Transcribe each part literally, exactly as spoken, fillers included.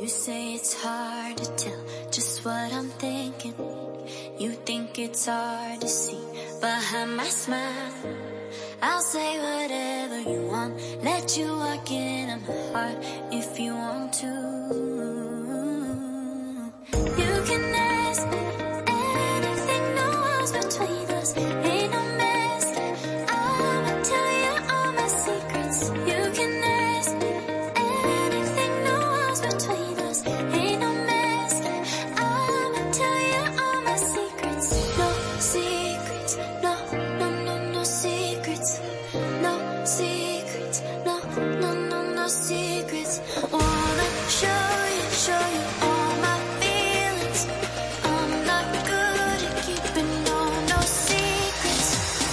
You say it's hard to tell just what I'm thinking. You think it's hard to see behind my smile. I'll say whatever you want, let you walk into my heart if you want to. You can ask me anything, no walls between us, ain't no mess. I'ma tell you all my secrets. You can ask me anything, no walls between us, ain't no mess. I'ma tell you all my secrets. No secrets, no, no, no, no secrets. No secrets, no, no, no, no secrets. Wanna show you, show you all my feelings. I'm not good at keeping no, no secrets.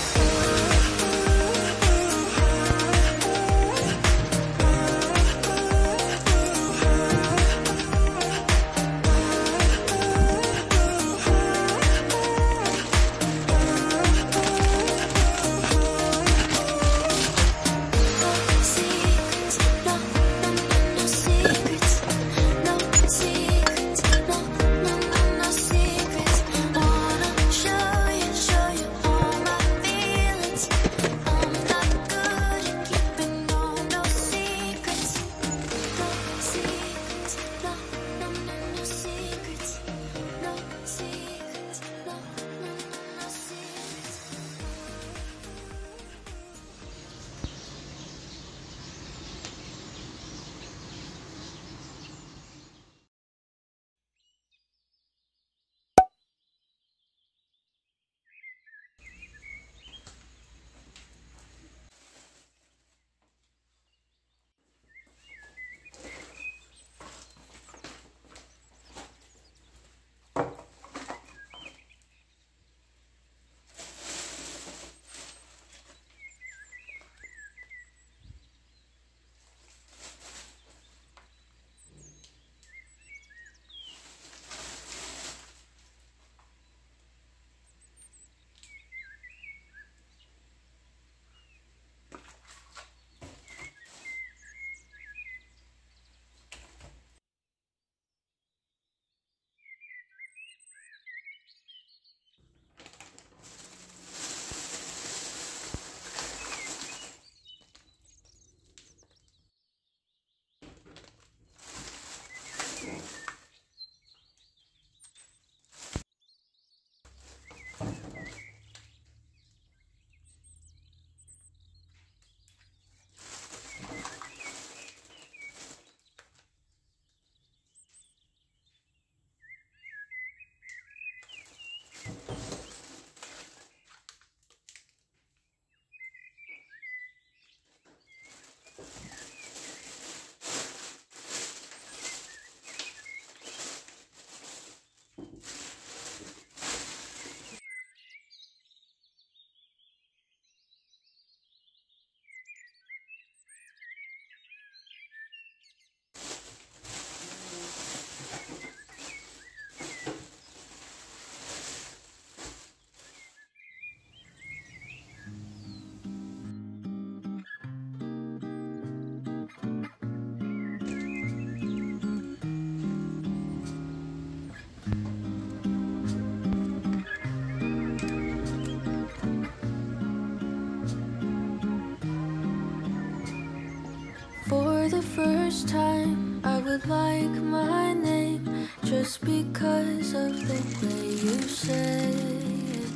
For the first time, I would like my name just because of the way you say it.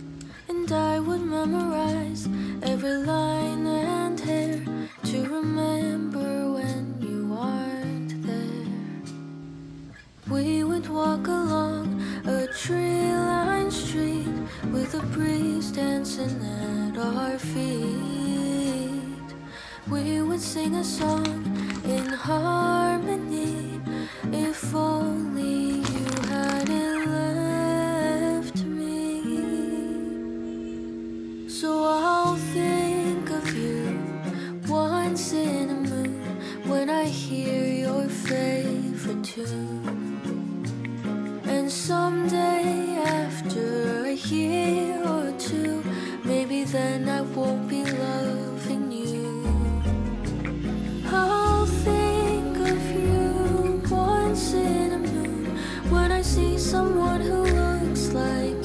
And I would memorize every line and hair to remember when you aren't there. We would walk along a tree-lined street with a breeze dancing at our feet. We would sing a song in harmony. If only you hadn't left me. So I'll think of you once in a moon when I hear your favorite tune. And someday after a year or two, maybe then I won't be loving you. I'll think of you once see someone who looks like